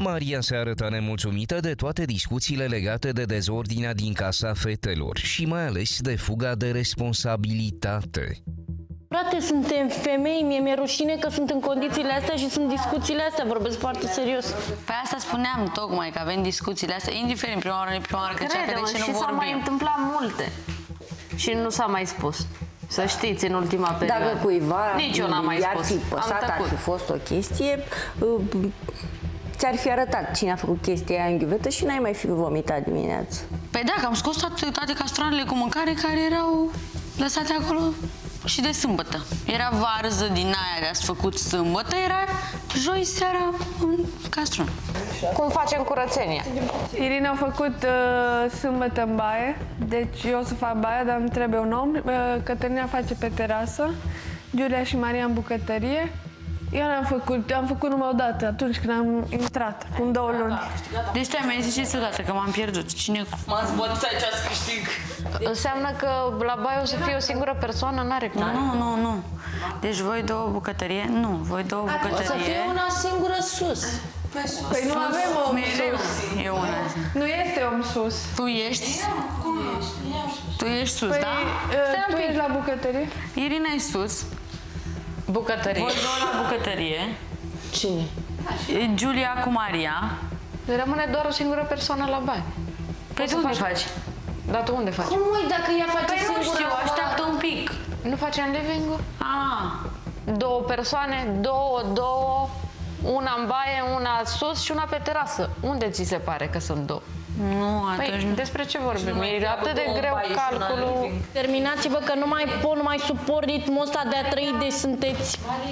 Maria se arăta nemulțumită de toate discuțiile legate de dezordinea din casa fetelor și mai ales de fuga de responsabilitate. Frate, suntem femei, mi-e rușine că sunt în condițiile astea și sunt discuțiile astea, vorbesc foarte serios. Pe asta spuneam tocmai, că avem discuțiile astea, indiferent prima oară, că ce nu și s-au mai întâmplat multe și nu s-a mai spus. Să știți, în ultima perioadă. Dacă cuiva nici eu n-am mai spus. Fi păsat, ar fi fost o chestie, ți-ar fi arătat cine a făcut chestia aia în ghiuvetă și n-ai mai fi vomitat dimineața. Păi da, că am scos toate castroanele cu mâncare care erau lăsate acolo și de sâmbătă. Era varză din aia de ați făcut sâmbătă, era joi seara în castron. Cum facem curățenia? Irina a făcut sâmbătă în baie, deci eu o să fac baia, dar nu trebuie un om. Cătălina face pe terasă, Giulia și Maria în bucătărie. Eu am făcut numai o dată, atunci când am intrat, în 2 luni. Deci stai, mai ziceți odată că m-am pierdut. Cine? M-ați bătut aici să câștig. Înseamnă că la baie o să fie o singură persoană, n-are cum. Nu. Deci voi două bucătărie? Nu, voi două bucătărie. O să fie una singură sus. Păi nu avem om sus. E una. Nu este om sus. Tu ești? Tu ești sus, da? Tu ești la bucătărie? Irina e sus. Bucătărie. Voi două la bucătărie. Cine? Giulia cu Maria. Rămâne doar o singură persoană la baie. Păi tu unde faci? Dar tu unde faci? Cum măi, dacă ea face Păi nu singură știu, la baie? așteaptă un pic. Nu facem living-ul? Ah. 2 persoane, două, una în baie, una sus și una pe terasă. Unde ți se pare că sunt 2? Nu, atunci Păi, despre ce vorbim? E atât de greu calculul. Terminați-vă că nu mai pot, nu mai suport ritmul ăsta de a trăi, deci sunteți...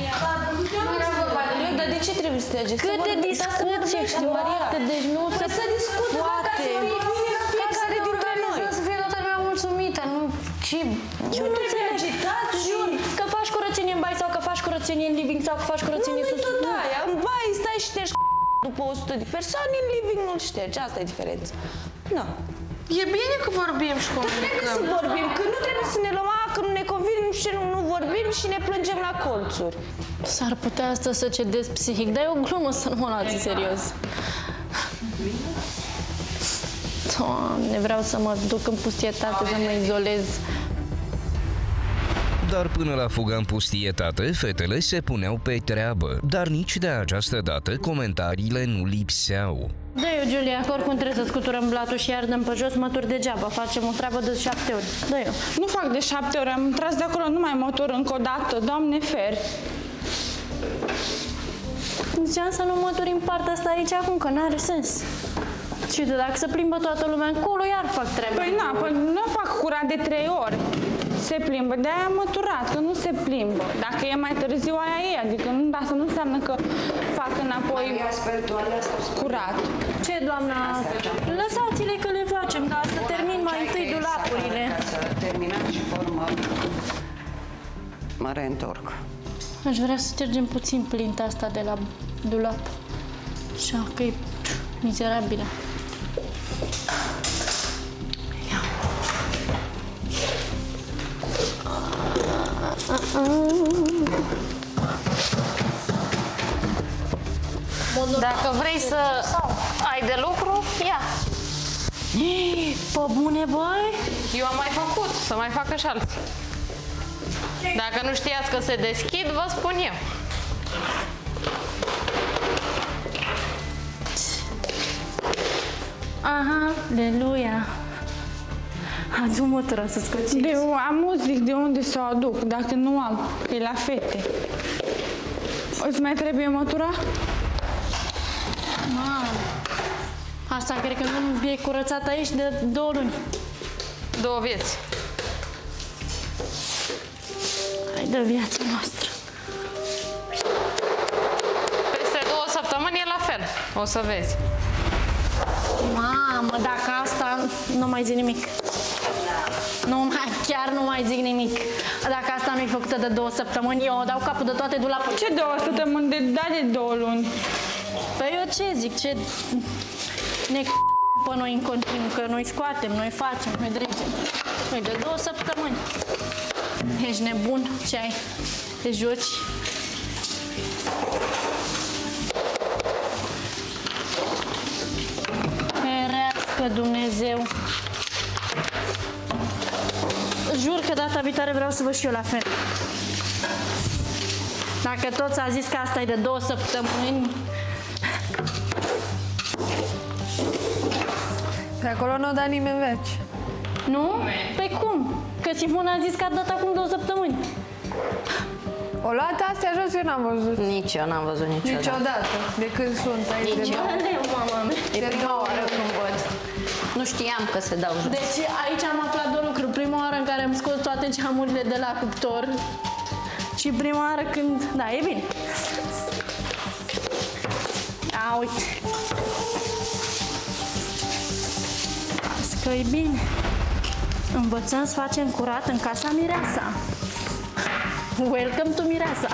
Dar de ce trebuie să te agezi? Cât de discuție, știi, Maria, că deci nu se poate. Fiecare dintre noi. Să fie toată lumea mulțumită, nu... Ce... Eu nu înțeleg. Jur, că faci curățenie în baie sau că faci curățenie în living sau că faci curățenie sus. Da, în baie stai și ștergi după 100 de persoane, în living nu-l ștergi. Asta e diferența. Nu. E bine că vorbim și comunicăm. Să vorbim, că nu trebuie să ne luăm, că nu ne convine, nu știu, nu vorbim și ne plângem la colțuri. S-ar putea asta să cedez psihic, dar e o glumă, să nu mă luați serios. Doamne, vreau să mă duc în pustietate, să mă izolez. Dar până la fuga în pustietate, fetele se puneau pe treabă. Dar nici de această dată comentariile nu lipseau. Da, eu, Giulia, că oricum trebuie să scuturăm blatul și ardem pe jos, mături degeaba. Facem o treabă de 7 ori. Da, eu. Nu fac de 7 ori, am tras de acolo, nu mai motor încă o dată, Doamne fer. Ziceam să nu măturim partea asta aici acum, că n-are sens. Și dacă se plimbă toată lumea încolo, iar fac treaba. Păi na, păi nu fac curat de 3 ori. Se plimbă, de-aia am măturat, că nu se plimbă. Dacă e mai târziu, aia e, adică nu, asta nu înseamnă că fac înapoi curat. Ce, doamna? Lăsați-le că le facem, dar să termin mai întâi dulapurile. Să terminăm și formă. Mă reîntorc. Aș vrea să ștergem puțin plinta asta de la dulap. Așa că e mizerabilă. Dacă vrei să ai de lucru, ia. Pe bune, băi? Eu am mai făcut, să mai facă și alții. Dacă nu știați că se deschid, vă spun eu. Aha, aleluia. Adu mătura să scoți. Am muzic, de unde să o aduc, dacă nu am, e la fete. Îți mai trebuie mătura? Mamă. Asta cred că nu e curățat aici de 2 luni. 2 vieți. Hai de viața noastră. Peste 2 săptămâni e la fel. O să vezi. Mamă, dacă asta... Nu mai zic nimic. Chiar nu mai zic nimic. Dacă asta nu-i făcută de 2 săptămâni, eu o dau capul de toate dulapurile. Ce 2 săptămâni? De 2 luni. Păi eu ce zic? Ce... Ne pe noi în continuu, că noi scoatem, noi facem, noi dregem. Noi de 2 săptămâni. Ești nebun? Ce ai? Te joci? Că Dumnezeu. Jur că data viitoare vreau să văd și eu la fel. Dacă toți a zis că asta e de 2 săptămâni. Pe acolo nu o da nimeni veci. Nu? Pe cum? Că Simona a zis că a dat acum 2 săptămâni. O luat astea jos, eu n-am văzut. Nici eu n-am văzut Niciodată. De când sunt aici. Nici eu. Mama mea. E prima oară când văd. Nu știam că se dau jos. Deci aici am aflat 2 lucruri. Prima oară în care am scos toate geamurile de la cuptor. Și prima oară când... Da, e bine. A, uite. Asta că e bine. Învățăm să facem curat în casa mireasa. Welcome to mireasa.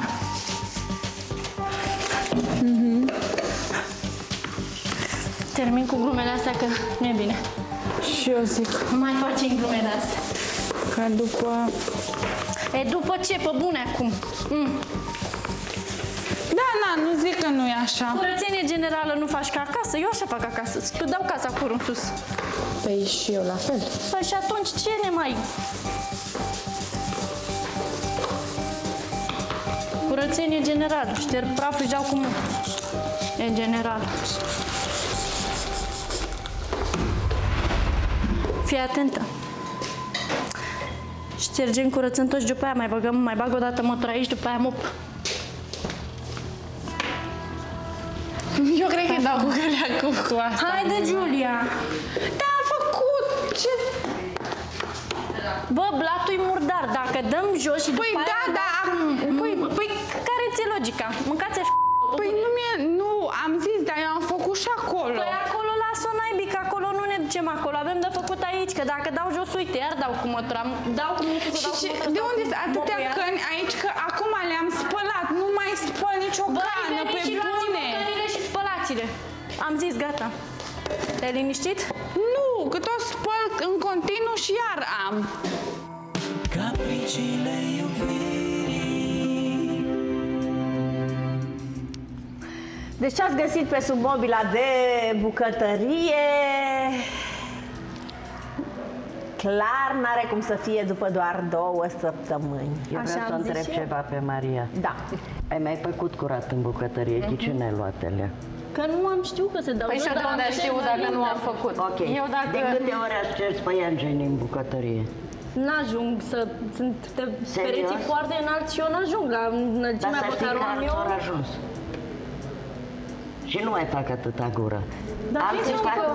Termin cu glumele astea că nu e bine. Și eu zic. Nu mai facem glumele astea. Ca după... E după ce? Pe bune acum. Da, nu zic că nu e așa. Curățenie generală nu faci ca acasă? Eu așa fac acasă. Tu dau casa cu în sus. Păi și eu la fel. Păi și atunci ce ne mai... Curățenie generală. Șterg praful și dau cu mână. E general. Fii atentă. Ștergem, curățăm tot și după aia mai bag o dată motor aici, după aia mop. Eu cred că dau cu gălea cu asta. Haide, Giulia! Da, am făcut! Ce? Bă, blatul e murdar. Dacă dăm jos și după Păi aia... da. Păi care ți-e logica? Mâncați așa. Păi nu, am zis, dar eu am făcut și acolo. Păi acolo las-o naibii, că acolo nu ne ducem acolo. Avem de făcut aici, că dacă dau jos, uite, iar dau cu mătura. Dau cu mătura, dau cu mătura. De unde sunt atâtea căni aici, că acum le-am spălat, nu mai spăl nicio cană, pe bune. Cănile și spălați-le. Am zis, gata. Te-ai liniștit? Nu, că tot spăl în continuu și iar am. Capriciile iubirii. Deci ce ați găsit pe sub mobila de bucătărie? Clar n-are cum să fie după doar 2 săptămâni. Eu vreau să întreb ceva pe Maria. Da. Ai mai făcut curat în bucătărie? De ce n-ai luat alea? Că nu am știut că se dau. Păi și de unde știu dacă nu am făcut? Ok. Eu dacă... De câte ori ați cer spăianjeni în bucătărie? N-ajung să... Sunt pereții foarte înalți și eu n-ajung la înălțimea pe care o am eu. Dar ajuns. Și nu mai fac atâta gură. Alții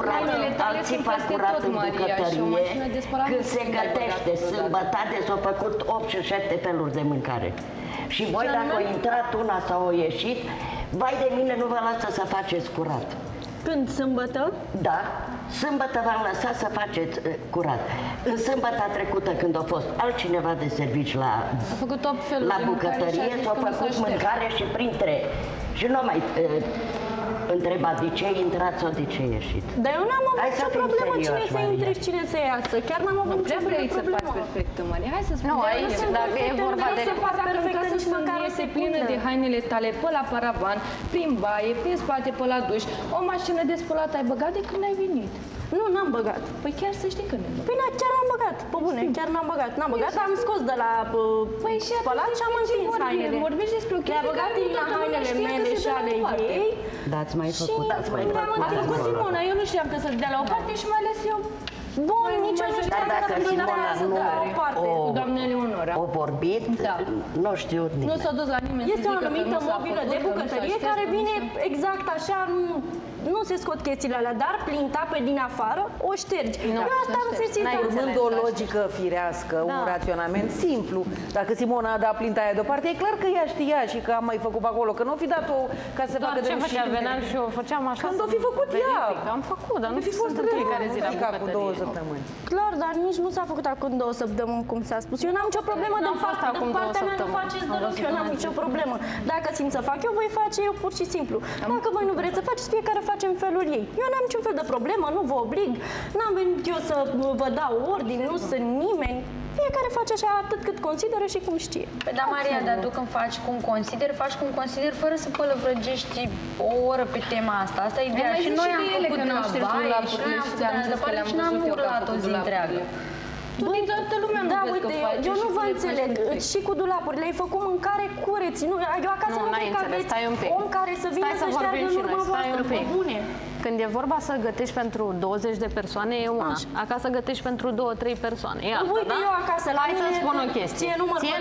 fac curat în bucătărie când se gătește sâmbătă de s-au făcut 8 și 7 feluri de mâncare. Și voi dacă au intrat una sau au ieșit, vai de mine nu vă lasă să faceți curat. Când? Sâmbătă? Da. Sâmbătă v-am lăsat să faceți curat. În sâmbătă trecută, când a fost altcineva de servici la bucătărie, s-au făcut mâncare și printre... Și nu mai întreba de ce ai intrat sau de ce ai ieșit. Dar eu n-am avut nicio problemă cine să intre și cine să iasă. Chiar n-am avut nicio problemă. să faci perfectă, Maria. Hai să spun. Nu, aici, dacă e vorba de... perfectă, nici măcar o se plină de hainele tale pe la paravan, prin baie, pe spate, pe la duș, o mașină de spălat ai băgat de când ai venit. Nu, n-am băgat. Păi chiar să știi că nu. Păi na, chiar n-am băgat. Pe bune, chiar n-am băgat. N-am băgat, am scos de la spălat și am întins hainele. Vorbești despre o Le-a băgat la hainele mele și ale ei. Da, ați mai făcut, ați mai făcut. A făcut Simona, eu nu știam că să dea la o parte și mai ales eu. Bun, nici eu nu știam dacă Simona nu doamna Eleonora o vorbit, nu știu nimic. Nu s-a dus la nimeni. Este o anumită mobilă de bucătărie care vine exact așa, nu se scot chestiile alea, dar plinta pe din afară o ștergi. Eu asta am simțit. Urmând o logică firească, un raționament simplu. Dacă Simona a dat plinta aia deoparte, e clar că ea știa și că am mai făcut pe acolo, că nu o fi dat-o ca să facă de ce făcea? Veneam și eu făceam așa. Când o fi făcut ea. Am făcut, dar nu fi fost în fiecare zi la cu 2 săptămâni. Clar, dar nici nu s-a făcut acum 2 săptămâni, cum s-a spus. Eu n-am nicio problemă de partea mea, nu faceți deloc, eu n-am nicio problemă. Dacă simt să fac, eu voi face eu pur și simplu. Dacă voi nu vreți să faceți, fiecare face în felul ei. Eu n-am niciun fel de problemă, nu vă oblig, n-am venit eu să vă dau ordini, nu sunt nimeni. Fiecare face așa atât cât consideră și cum știe. Păi da, Maria, dar tu când faci cum consideri fără să pălăvrăgești o oră pe tema asta. Asta e ideea. Și noi am făcut de la baie, și noi am făcut de la zăpadă și n-am urlat o zi întreagă. Băi, toată lumea nu vezi că faci. Eu nu vă înțeleg. Și cu dulapurile ai făcut mâncare cureți. Eu acasă nu cred că aveți om care să vină să șteargă în urma voastră. Pe bune. Când e vorba să gătești pentru 20 de persoane, e una. Acasă gătești pentru 2-3 persoane. E alta, uite, da? eu acasă, la Hai să-ți spun o chestie. Ție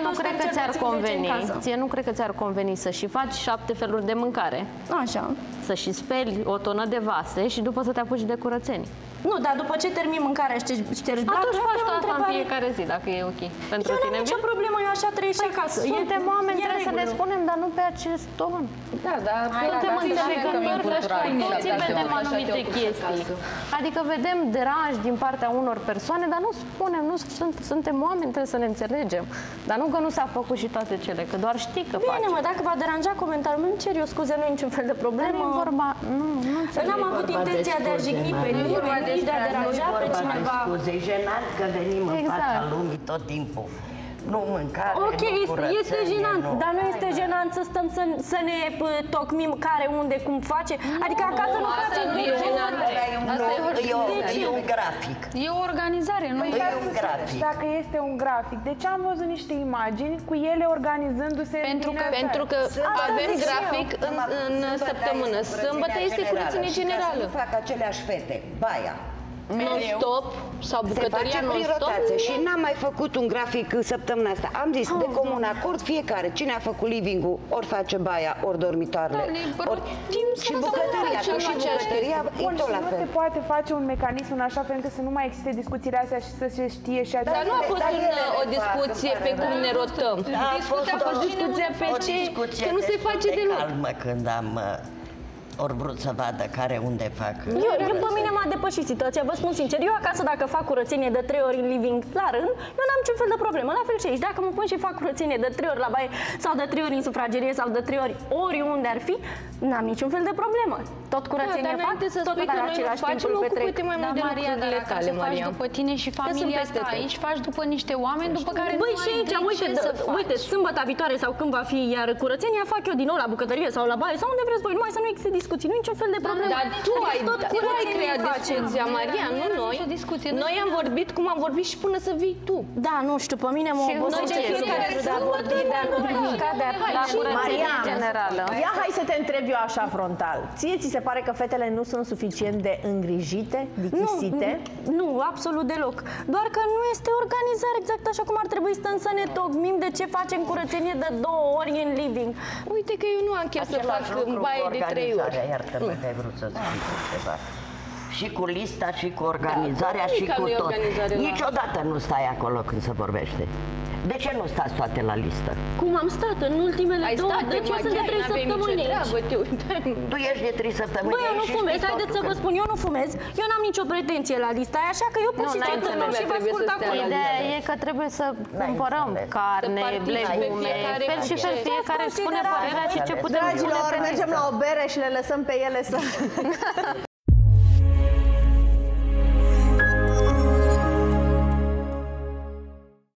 nu cred că ți-ar conveni să și faci 7 feluri de mâncare. Așa. Să și speli o tonă de vase și după să te apuci de curățenii. Nu, dar după ce termin mâncarea, ștergi blacul, atunci faci tu asta în fiecare zi, dacă e ok. Pentru eu tine n-am nicio problemă, eu așa trăiesc și acasă. Suntem oameni, trebuie să le spunem, dar nu pe acest ton. Da, dar suntem înțelegători, toți vedem anumite chestii. Adică vedem deranj din partea unor persoane, dar nu spunem, suntem oameni, trebuie să ne înțelegem. Dar nu că nu s-a făcut și toate cele, că doar știi că faci. Bine, mă, dacă v-a deranjat comentariul meu, cer eu scuze, nu e niciun fel de problemă. Nu e vorba, nu înțeleg. N-am avut intenția de a jigni pe nimeni, nici de a deranja pe cineva. E jenant că venim în fața lumii tot timpul. Nu mâncare, ok, este jenant, dar nu este jenant să stăm să ne tocmim care, unde, cum face. Adică acasă nu facem. Nu e jenant. E un grafic. E o organizare, nu e un grafic. Dacă este un grafic, de ce am văzut niște imagini cu ele organizându-se? Pentru că avem grafic în săptămână. Sâmbătă este curățenie generală. Să nu fac aceleași fete, baia. Non-stop sau bucătăria non-stop. Și n-am mai făcut un grafic săptămâna asta. Am zis, de comun acord, fiecare, cine a făcut living-ul, ori face baia, ori dormitoarele, și bucătăria. Și bucătăria e tot la fel. Nu se poate face un mecanism în așa fel încât să nu mai existe discuțiile astea și să se știe și acest. Dar nu a fost o discuție pe cum ne rotăm. Discuția a fost discuția pe ce, că nu se face deloc. Calmă când am ori vrut să vadă care unde fac. Eu pe mine m-a depășit situația, vă spun sincer. Eu acasă dacă fac curățenie de 3 ori în living la rând, eu n-am niciun fel de problemă. La fel și aici. Dacă mă pun și fac curățenie de 3 ori la baie sau de 3 ori în sufragerie sau de 3 ori oriunde ar fi, n-am niciun fel de problemă. Tot curățenie fac, tot pe același timp îl petrec. Mai mult de lucrurile tale, Maria. După tine și familia ta, aici faci după niște oameni după care băi, și aici, uite, sâmbătă viitoare sau când va fi iar curățenia, fac eu din nou la bucătărie sau la baie sau unde vreți voi, numai să nu existe discuții, nu niciun fel de problemă. Dar tu ai creat discuția, Maria, nu noi. Noi am vorbit cum am vorbit și până să vii tu. Da, nu știu, pe mine mă obosește de a vorbi, de a comunica, de a curățenie generală. Ia hai să te întreb eu așa frontal. Ție ți se pare că fetele nu sunt suficient de îngrijite, dichisite? Nu, absolut deloc. Doar că nu este organizare exact așa cum ar trebui să ne tocmim de ce facem curățenie de 2 ori în living. Uite că eu nu am chef să fac baie de 3 ori. Iartă-mă că ai vrut să spui ceva. Și cu lista, și cu organizarea, și cu tot. Niciodată nu stai acolo când se vorbește. De ce nu stați toate la listă? Cum am stat în ultimele 2? De ce sunt de 3 săptămâni aici? Tu ești de 3 săptămâni. Băi, eu nu fumez, haideți să vă spun, eu nu fumez. Eu n-am nicio pretenție la lista aia, așa că eu pur și simplu și vă ascult acolo. Ideea e că trebuie să cumpărăm carne, legume, fel și fel. Fiecare spune părerea și ce putem spune. Dragilor, mergem la o bere și le lăsăm pe ele să...